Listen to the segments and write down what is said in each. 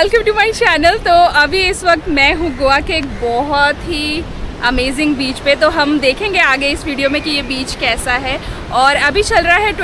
Welcome to my channel. तो अभी इस वक्त मैं हूँ गोवा के एक बहुत ही अमेजिंग बीच पे। तो हम देखेंगे आगे इस वीडियो में कि ये बीच कैसा है। और अभी चल रहा है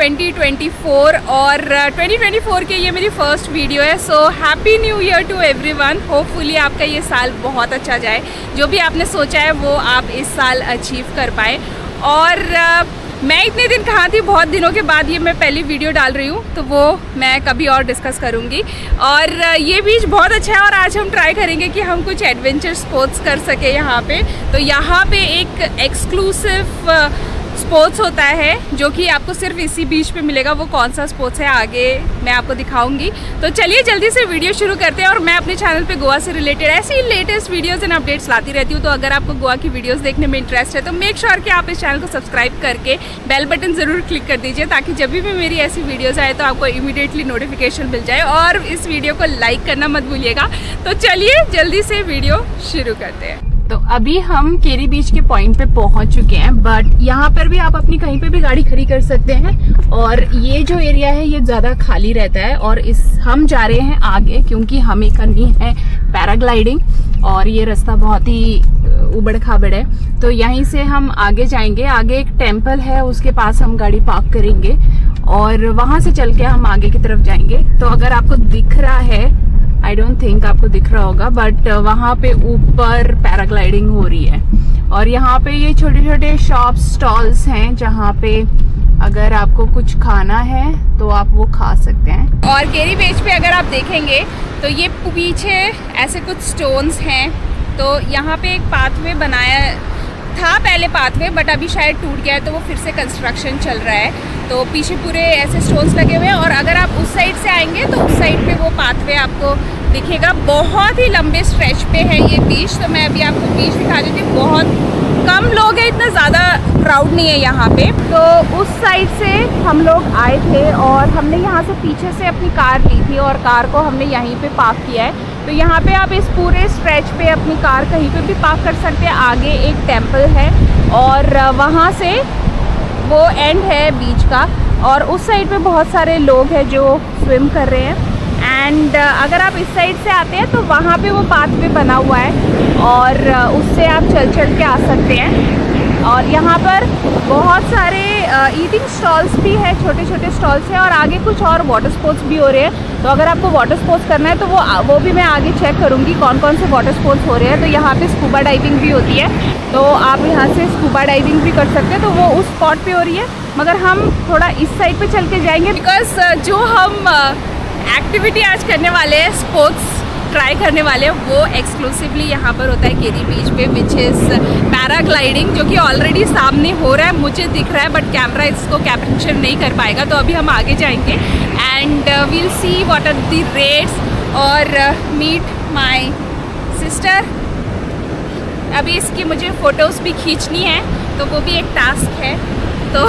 2024 और 2024 के ये मेरी फर्स्ट वीडियो है। So happy new year to everyone. Hopefully आपका ये साल बहुत अच्छा जाए, जो भी आपने सोचा है वो आप इस साल अचीव कर पाए। और मैं इतने दिन कहाँ थी, बहुत दिनों के बाद ये मैं पहली वीडियो डाल रही हूँ, तो वो मैं कभी और डिस्कस करूँगी। और ये बीच बहुत अच्छा है और आज हम ट्राई करेंगे कि हम कुछ एडवेंचर स्पोर्ट्स कर सके यहाँ पे। तो यहाँ पे एक एक्सक्लूसिव स्पोर्ट्स होता है जो कि आपको सिर्फ इसी बीच पे मिलेगा। वो कौन सा स्पोर्ट्स है आगे मैं आपको दिखाऊंगी। तो चलिए जल्दी से वीडियो शुरू करते हैं। और मैं अपने चैनल पे गोवा से रिलेटेड ऐसी ही लेटेस्ट वीडियोस एंड अपडेट्स लाती रहती हूँ। तो अगर आपको गोवा की वीडियोस देखने में इंटरेस्ट है तो मेक श्योर कि आप इस चैनल को सब्सक्राइब करके बेल बटन ज़रूर क्लिक कर दीजिए, ताकि जब भी मेरी ऐसी वीडियोज़ आए तो आपको इमीडिएटली नोटिफिकेशन मिल जाए। और इस वीडियो को लाइक करना मत भूलिएगा। तो चलिए जल्दी से वीडियो शुरू करते हैं। तो अभी हम केरी बीच के पॉइंट पे पहुंच चुके हैं, बट यहाँ पर भी आप अपनी कहीं पे भी गाड़ी खड़ी कर सकते हैं। और ये जो एरिया है ये ज़्यादा खाली रहता है। और हम जा रहे हैं आगे क्योंकि हमें करनी है पैराग्लाइडिंग। और ये रास्ता बहुत ही उबड़ खाबड़ है, तो यहीं से हम आगे जाएंगे। आगे एक टेम्पल है, उसके पास हम गाड़ी पार्क करेंगे और वहां से चल के हम आगे की तरफ जाएंगे। तो अगर आपको दिख रहा है, आई डोंट थिंक आपको दिख रहा होगा, बट वहाँ पे ऊपर पैराग्लाइडिंग हो रही है। और यहाँ पे ये छोटे छोटे शॉप स्टॉल्स हैं जहाँ पे अगर आपको कुछ खाना है तो आप वो खा सकते हैं। और केरी बीच पे अगर आप देखेंगे तो ये पीछे ऐसे कुछ स्टोन्स हैं। तो यहाँ पे एक पाथवे बनाया था पहले पाथवे, बट अभी शायद टूट गया है, तो वो फिर से कंस्ट्रक्शन चल रहा है। तो पीछे पूरे ऐसे स्टोन्स लगे हुए हैं। और अगर आप उस साइड से आएंगे तो उस साइड पे वो पाथवे आपको दिखेगा। बहुत ही लंबे स्ट्रेच पे है ये बीच। तो मैं अभी आपको बीच दिखा देती हूँ। बहुत कम लोग हैं, इतना ज़्यादा क्राउड नहीं है यहाँ पे। तो उस साइड से हम लोग आए थे और हमने यहाँ से पीछे से अपनी कार ली थी और कार को हमने यहीं पे पार्क किया है। तो यहाँ पे आप इस पूरे स्ट्रेच पे अपनी कार कहीं पे भी पार्क कर सकते हैं। आगे एक टेम्पल है और वहाँ से वो एंड है बीच का। और उस साइड पे बहुत सारे लोग हैं जो स्विम कर रहे हैं। एंड अगर आप इस साइड से आते हैं तो वहाँ पे वो पाथवे बना हुआ है और उससे आप चल के आ सकते हैं। और यहाँ पर बहुत सारे ईटिंग स्टॉल्स भी है, छोटे छोटे स्टॉल्स हैं। और आगे कुछ और वाटर स्पोर्ट्स भी हो रहे हैं। तो अगर आपको वाटर स्पोर्ट्स करना है तो वो भी मैं आगे चेक करूँगी कौन कौन से वाटर स्पोर्ट्स हो रहे हैं। तो यहाँ पे स्कूबा डाइविंग भी होती है, तो आप यहाँ से स्कूबा डाइविंग भी कर सकते हैं। तो वो उस स्पॉट पे हो रही है, मगर हम थोड़ा इस साइड पे चल के जाएंगे बिकॉज जो हम एक्टिविटी आज करने वाले हैं, स्पोर्ट्स ट्राई करने वाले हैं, वो एक्सक्लूसिवली यहाँ पर होता है केरी बीच पे, विच इज़ पैराग्लाइडिंग, जो कि ऑलरेडी सामने हो रहा है, मुझे दिख रहा है, बट कैमरा इसको कैप्चर नहीं कर पाएगा। तो अभी हम आगे जाएंगे and we'll see what are the rates और मीट माय सिस्टर। अभी इसकी मुझे फ़ोटोज़ भी खींचनी है, तो वो भी एक टास्क है। तो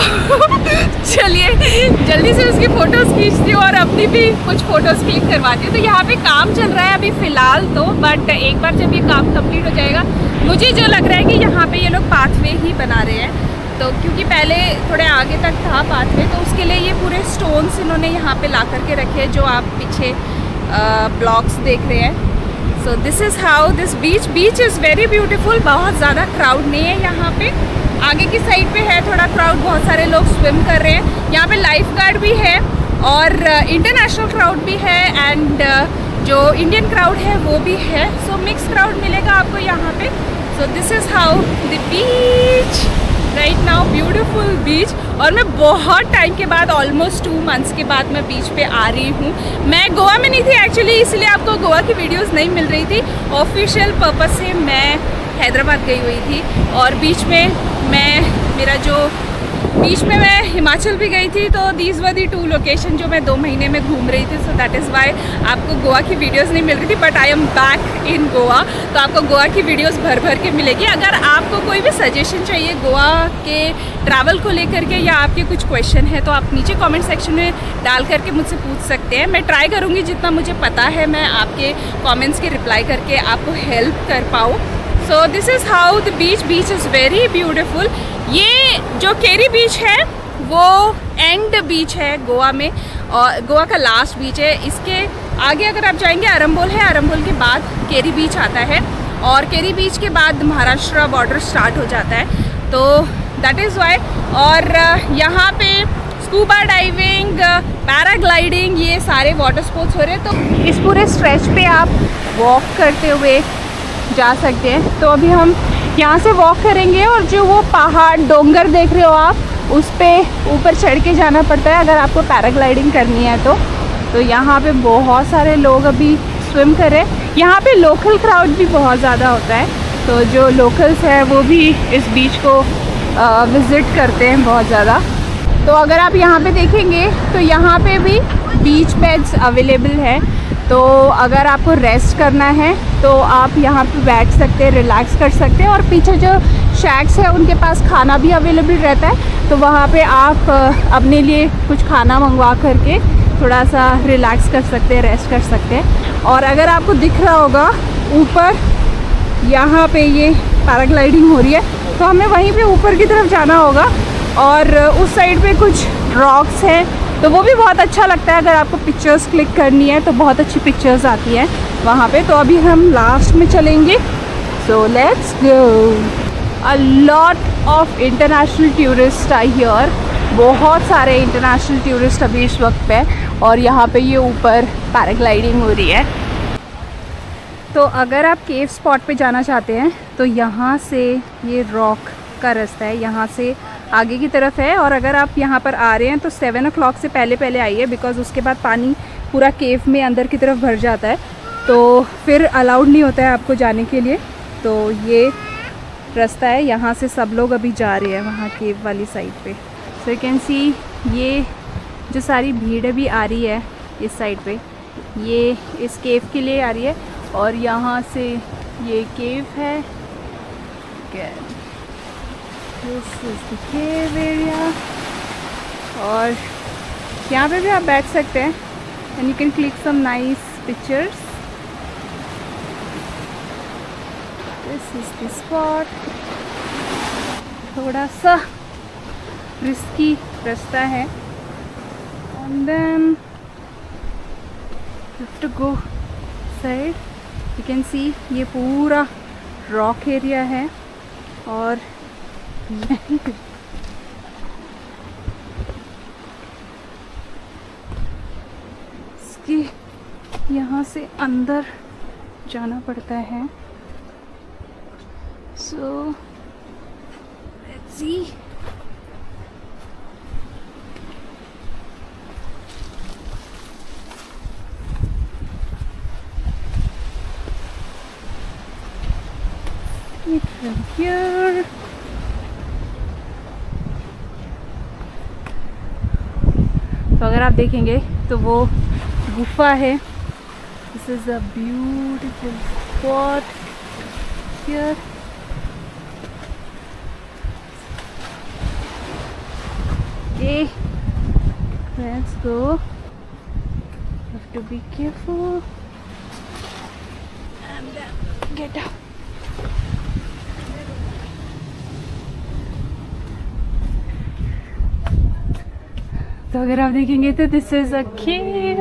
चलिए जल्दी से उसकी फ़ोटोज़ खींचती हूँ और अपनी भी कुछ फ़ोटोज़ क्लिक करवाती हूँ। तो यहाँ पे काम चल रहा है अभी फ़िलहाल तो, बट एक बार जब ये काम कंप्लीट हो जाएगा, मुझे जो लग रहा है कि यहाँ पे ये लोग पाथवे ही बना रहे हैं। तो क्योंकि पहले थोड़े आगे तक था पाथवे, तो उसके लिए ये पूरे स्टोन्स इन्होंने यहाँ पे ला करके रखे हैं, जो आप पीछे ब्लॉक्स देख रहे हैं। So this is how this beach is very beautiful. बहुत ज़्यादा क्राउड नहीं है यहाँ पे। आगे की साइड पे है थोड़ा क्राउड, बहुत सारे लोग स्विम कर रहे हैं। यहाँ पे लाइफ गार्ड भी है और इंटरनेशनल क्राउड भी है एंड जो इंडियन क्राउड है वो भी है। सो मिक्स क्राउड मिलेगा आपको यहाँ पे। So this is how the beach right now, beautiful beach. और मैं बहुत टाइम के बाद, ऑलमोस्ट 2 मंथ्स के बाद मैं बीच पे आ रही हूँ। मैं गोवा में नहीं थी एक्चुअली, इसलिए आपको गोवा की वीडियोस नहीं मिल रही थी। ऑफिशियल पर्पस से मैं हैदराबाद गई हुई थी और बीच में मैं हिमाचल भी गई थी। तो दीज वर दी 2 लोकेशन जो मैं 2 महीने में घूम रही थी। सो दैट इज़ वाई आपको गोवा की वीडियोस नहीं मिल रही थी, but I am back in Goa. तो आपको गोवा की वीडियोस भर के मिलेगी। अगर आपको कोई भी सजेशन चाहिए गोवा के ट्रैवल को लेकर के या आपके कुछ क्वेश्चन है तो आप नीचे कमेंट सेक्शन में डाल करके मुझसे पूछ सकते हैं। मैं ट्राई करूँगी जितना मुझे पता है मैं आपके कॉमेंट्स के रिप्लाई करके आपको हेल्प कर पाऊँ। So this is how the beach is very beautiful. ये जो केरी बीच है वो एंड बीच है गोवा में, और गोवा का लास्ट बीच है। इसके आगे अगर आप जाएंगे अरंबोल है, अरंबोल के बाद केरी बीच आता है और केरी बीच के बाद महाराष्ट्र बॉर्डर स्टार्ट हो जाता है, तो दैट इज़ वाई। और यहाँ पे स्कूबा डाइविंग, पैराग्लाइडिंग, ये सारे वाटर स्पोर्ट्स हो रहे हैं। तो इस पूरे स्ट्रेच पे आप वॉक करते हुए जा सकते हैं। तो अभी हम यहाँ से वॉक करेंगे और जो वो पहाड़ डोंगर देख रहे हो आप, उस पर ऊपर चढ़ के जाना पड़ता है अगर आपको पैराग्लाइडिंग करनी है तो यहाँ पे बहुत सारे लोग अभी स्विम कर रहे हैं। यहाँ पे लोकल क्राउड भी बहुत ज़्यादा होता है, तो जो लोकल्स हैं वो भी इस बीच को विज़िट करते हैं बहुत ज़्यादा। तो अगर आप यहाँ पे देखेंगे तो यहाँ पे भी बीच बेड्स अवेलेबल है, तो अगर आपको रेस्ट करना है तो आप यहाँ पे बैठ सकते हैं, रिलैक्स कर सकते हैं। और पीछे जो शैक्स है उनके पास खाना भी अवेलेबल रहता है, तो वहाँ पे आप अपने लिए कुछ खाना मंगवा करके थोड़ा सा रिलैक्स कर सकते हैं, रेस्ट कर सकते हैं। और अगर आपको दिख रहा होगा ऊपर यहाँ पे ये पैराग्लाइडिंग हो रही है, तो हमें वहीं पे ऊपर की तरफ जाना होगा। और उस साइड पे कुछ रॉक्स हैं, तो वो भी बहुत अच्छा लगता है। अगर आपको पिक्चर्स क्लिक करनी है तो बहुत अच्छी पिक्चर्स आती हैं वहाँ पे। तो अभी हम लास्ट में चलेंगे, so let's go. A lot of international tourist I here, बहुत सारे इंटरनेशनल टूरिस्ट अभी इस वक्त पे, और यहाँ पे ये ऊपर पैराग्लाइडिंग हो रही है। तो अगर आप केव स्पॉट पे जाना चाहते हैं तो यहाँ से ये रॉक का रास्ता है, यहाँ से आगे की तरफ है। और अगर आप यहाँ पर आ रहे हैं तो 7 o'clock से पहले आइए, बिकॉज़ उसके बाद पानी पूरा केव में अंदर की तरफ भर जाता है, तो फिर अलाउड नहीं होता है आपको जाने के लिए। तो ये रास्ता है, यहाँ से सब लोग अभी जा रहे हैं वहाँ केव वाली साइड पे। सो यू कैन सी ये जो सारी भीड़ अभी आ रही है इस साइड पे, ये इस केव के लिए आ रही है। और यहाँ से ये केव है, this is the cave area. और यहाँ पे भी आप बैठ सकते हैं and you can click some nice pictures. This is the spot. थोड़ा सा रिस्की रास्ता है, and then you have to go side. You can see ये पूरा रॉक एरिया है, और इसके यहाँ से अंदर जाना पड़ता है। So let's see. From here, तो अगर आप देखेंगे तो वो गुफा है। This is a beautiful spot here. Okay, let's go. Have to be careful and get out. तो अगर आप देखेंगे तो दिस इज़ अ केव।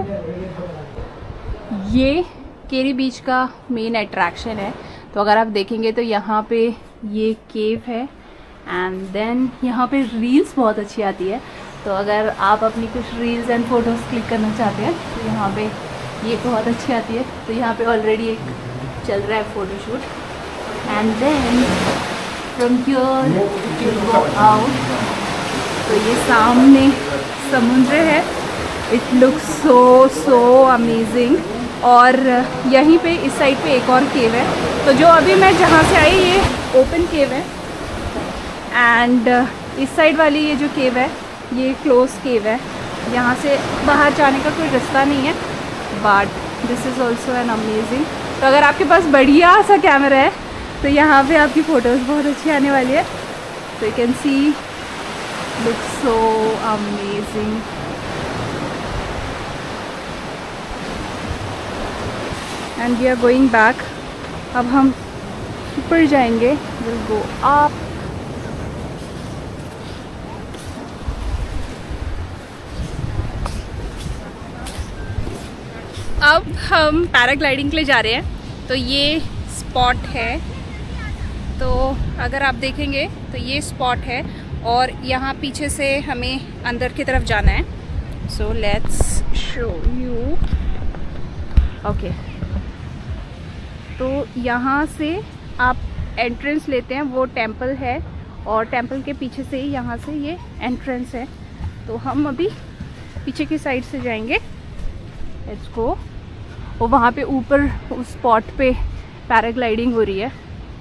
ये केरी बीच का मेन अट्रैक्शन है। तो अगर आप देखेंगे तो यहाँ पे ये केव है, एंड देन यहाँ पे रील्स बहुत अच्छी आती है। तो अगर आप अपनी कुछ रील्स एंड फोटोज़ क्लिक करना चाहते हैं तो यहाँ पे ये बहुत अच्छी आती है। तो यहाँ पे ऑलरेडी एक चल रहा है photoshoot, and then from here you go out. तो ये सामने समुद्र है। It looks so amazing. और यहीं पे इस साइड पे एक और केव है। तो जो अभी मैं जहाँ से आई ये ओपन केव है, एंड इस साइड वाली ये जो केव है ये क्लोज केव है। यहाँ से बाहर जाने का कोई रास्ता नहीं है, but this is also an amazing. तो अगर आपके पास बढ़िया सा कैमरा है तो यहाँ पे आपकी फ़ोटोज़ बहुत अच्छी आने वाली है। तो you can see looks so amazing. And we are going back. अब हम ऊपर जाएंगे, we'll go up. अब हम पैराग्लाइडिंग के लिए जा रहे हैं। तो ये स्पॉट है, तो अगर आप देखेंगे तो ये स्पॉट है और यहाँ पीछे से हमें अंदर की तरफ जाना है। So let's show you. Okay, तो यहाँ से आप एंट्रेंस लेते हैं, वो टेंपल है और टेंपल के पीछे से ही यहाँ से ये एंट्रेंस है। तो हम अभी पीछे की साइड से जाएंगे। Let's go. और वहाँ पे ऊपर उस स्पॉट पे पैराग्लाइडिंग हो रही है।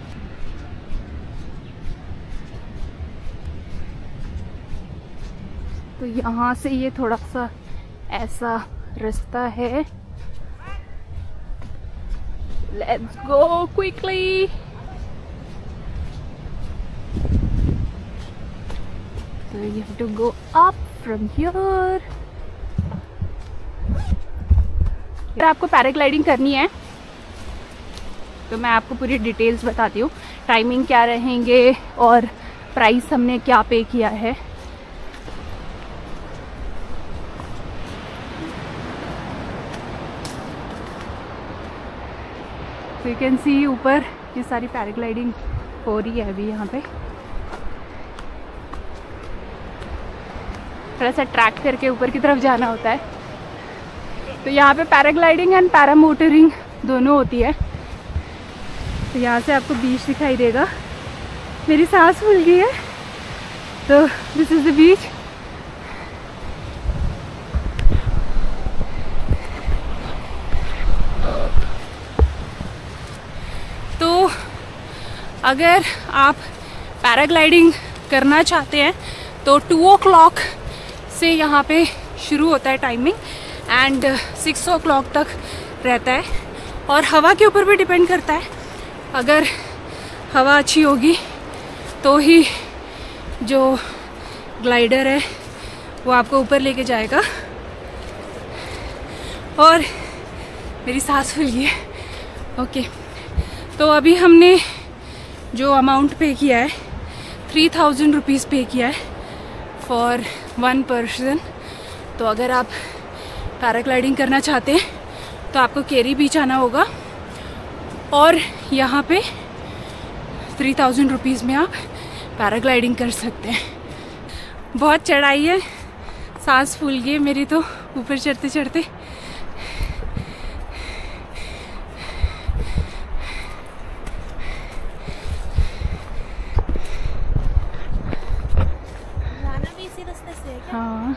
तो यहाँ से ये थोड़ा सा ऐसा रास्ता है। Let's go quickly. So you have to go up from here. अगर आपको पैराग्लाइडिंग करनी है तो मैं आपको पूरी डिटेल्स बताती हूँ, टाइमिंग क्या रहेंगे और प्राइस हमने क्या पे किया है। तो यू कैन सी ऊपर ये सारी पैराग्लाइडिंग हो रही है अभी। यहाँ पे थोड़ा सा ट्रैक करके ऊपर की तरफ जाना होता है। तो यहाँ पे पैराग्लाइडिंग एंड पैरामोटरिंग दोनों होती है। तो यहाँ से आपको बीच दिखाई देगा। मेरी सांस फूल गई है। तो दिस इज द बीच। तो अगर आप पैराग्लाइडिंग करना चाहते हैं तो 2 o'clock से यहाँ पे शुरू होता है टाइमिंग एंड 6 o'clock तक रहता है। और हवा के ऊपर भी डिपेंड करता है। अगर हवा अच्छी होगी तो ही जो ग्लाइडर है वो आपको ऊपर लेके जाएगा। और मेरी सांस फूल गई है। ओके, तो अभी हमने जो अमाउंट पे किया है 3000 रुपीज़ पे किया है फॉर 1 person। तो अगर आप पैराग्लाइडिंग करना चाहते हैं तो आपको केरी बीच आना होगा और यहाँ पे 3000 रुपीज़ में आप पैराग्लाइडिंग कर सकते हैं। बहुत चढ़ाई है, सांस फूल गई मेरी तो ऊपर चढ़ते चढ़ते। हाँ,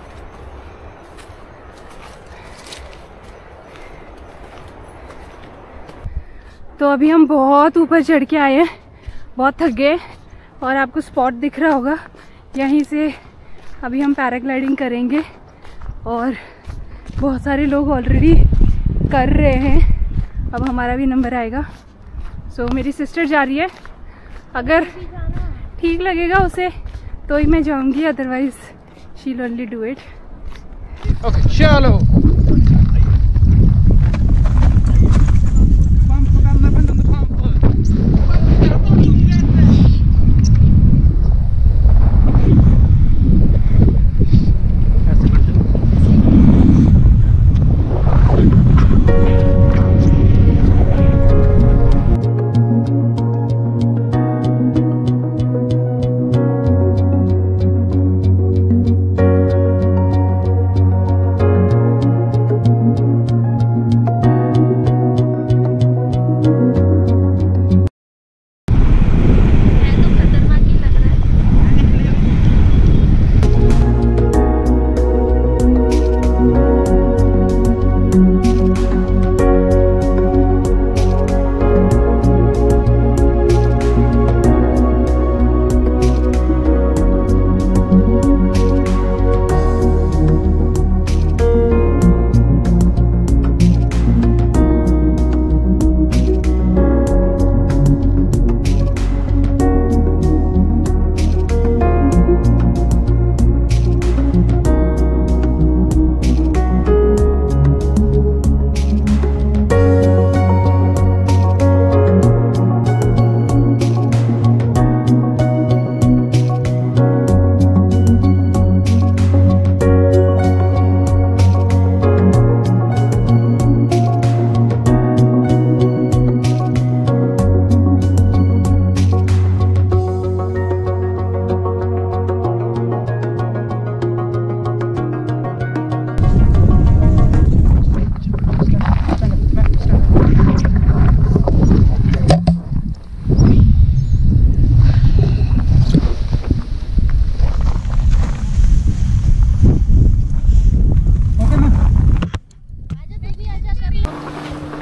तो अभी हम बहुत ऊपर चढ़ के आए हैं, बहुत थक गए। और आपको स्पॉट दिख रहा होगा, यहीं से अभी हम पैराग्लाइडिंग करेंगे और बहुत सारे लोग ऑलरेडी कर रहे हैं। अब हमारा भी नंबर आएगा। सो मेरी सिस्टर जा रही है, अगर ठीक लगेगा उसे तो ही मैं जाऊंगी, otherwise she'll only do it. Okay, चलो।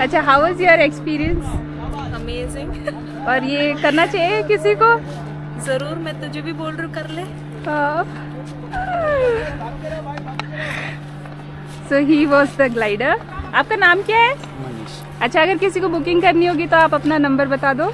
अच्छा, how was your experience? Amazing. और ये करना चाहिए किसी को? जरूर, मैं तुझे भी बोल रही हूँ, कर ले। So he was the glider. आपका नाम क्या है? मनीष। अच्छा, अगर किसी को बुकिंग करनी होगी तो आप अपना नंबर बता दो।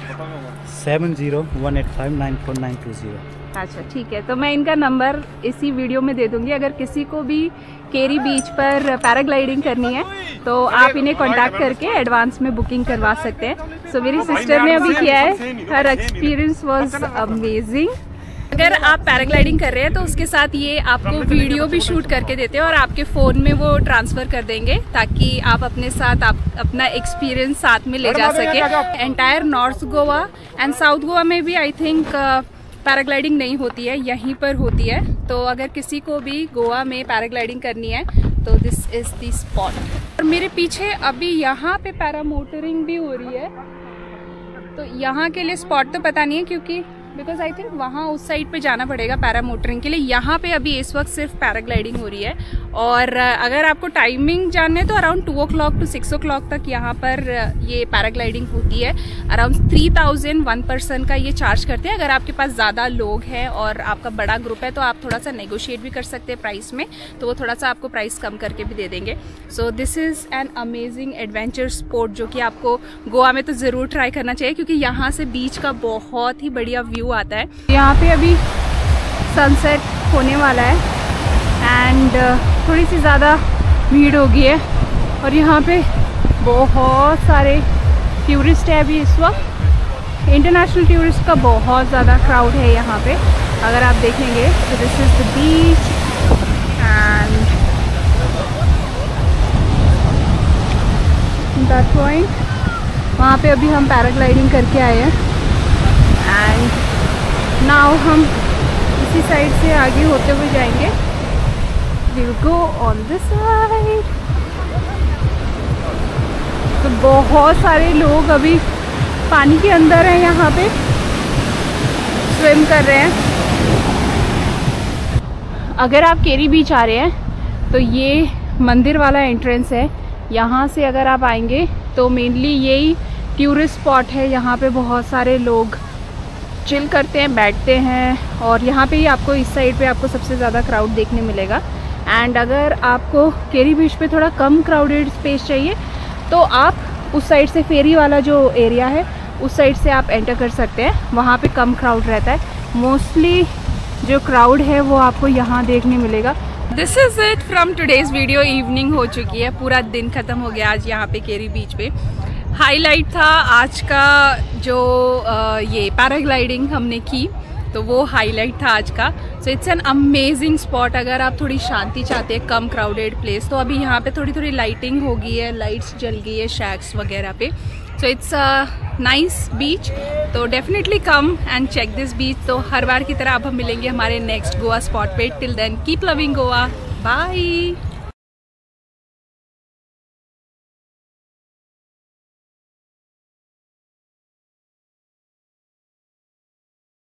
7018594920। अच्छा ठीक है, तो मैं इनका नंबर इसी वीडियो में दे दूंगी। अगर किसी को भी केरी बीच पर पैराग्लाइडिंग करनी है तो आप इन्हें कांटेक्ट करके एडवांस में बुकिंग करवा सकते हैं। सो मेरी सिस्टर ने अभी किया है, हर एक्सपीरियंस वाज अमेजिंग। अगर आप पैराग्लाइडिंग कर रहे हैं तो उसके साथ ये आपको वीडियो भी शूट करके देते हैं और आपके फ़ोन में वो ट्रांसफ़र कर देंगे ताकि आप अपने साथ अपना एक्सपीरियंस साथ में ले जा सके। Entire north Goa and south Goa में भी आई थिंक पैराग्लाइडिंग नहीं होती है, यहीं पर होती है। तो अगर किसी को भी गोवा में पैराग्लाइडिंग करनी है तो दिस इज़ द स्पॉट। और मेरे पीछे अभी यहाँ पे पैरामोटरिंग भी हो रही है, तो यहाँ के लिए स्पॉट तो पता नहीं है क्योंकि बिकॉज आई थिंक वहाँ उस साइड पे जाना पड़ेगा पैरामोटरिंग के लिए। यहाँ पे अभी इस वक्त सिर्फ पैराग्लाइडिंग हो रही है। और अगर आपको टाइमिंग जानना है तो अराउंड 2 o'clock to 6 o'clock तक यहाँ पर ये पैराग्लाइडिंग होती है। अराउंड 3000 1 person का ये चार्ज करते हैं। अगर आपके पास ज़्यादा लोग हैं और आपका बड़ा ग्रुप है तो आप थोड़ा सा नेगोशिएट भी कर सकते हैं प्राइस में, तो वो थोड़ा सा आपको प्राइस कम करके भी दे देंगे। So this is an amazing adventure sport जो कि आपको गोवा में तो ज़रूर ट्राई करना चाहिए क्योंकि यहाँ से बीच का बहुत ही बढ़िया व्यू आता है। यहाँ पे अभी सनसेट होने वाला है एंड थोड़ी सी ज़्यादा भीड़ हो गई है और यहाँ पे बहुत सारे टूरिस्ट है अभी इस वक्त। इंटरनेशनल टूरिस्ट का बहुत ज़्यादा क्राउड है यहाँ पे, अगर आप देखेंगे तो this is the beach and that point. वहाँ पे अभी हम पैराग्लाइडिंग करके आए हैं एंड नाउ हम इसी साइड से आगे होते हुए जाएंगे। We'll go on this side। तो बहुत सारे लोग अभी पानी के अंदर हैं, यहाँ पे स्विम कर रहे हैं। अगर आप केरी बीच आ रहे हैं तो ये मंदिर वाला एंट्रेंस है। यहाँ से अगर आप आएंगे तो मेनली यही टूरिस्ट स्पॉट है। यहाँ पे बहुत सारे लोग चिल करते हैं, बैठते हैं और यहाँ पे ही आपको इस साइड पे आपको सबसे ज़्यादा क्राउड देखने मिलेगा। एंड अगर आपको केरी बीच पे थोड़ा कम क्राउडेड स्पेस चाहिए तो आप उस साइड से फेरी वाला जो एरिया है उस साइड से आप एंटर कर सकते हैं, वहाँ पे कम क्राउड रहता है। मोस्टली जो क्राउड है वो आपको यहाँ देखने मिलेगा। This is it from today's video. Evening हो चुकी है, पूरा दिन ख़त्म हो गया आज यहाँ पे केरी बीच पे। हाईलाइट था आज का जो ये पैराग्लाइडिंग हमने की, तो वो हाईलाइट था आज का। So it's an amazing spot. अगर आप थोड़ी शांति चाहते हैं, कम क्राउडेड प्लेस, तो अभी यहाँ पे थोड़ी थोड़ी लाइटिंग हो गई है, लाइट्स जल गई है शैक्स वगैरह पे। So it's a nice beach, तो definitely come and check this beach. तो हर बार की तरह अब हम मिलेंगे हमारे नेक्स्ट गोवा स्पॉट पे। Till then keep loving Goa, bye.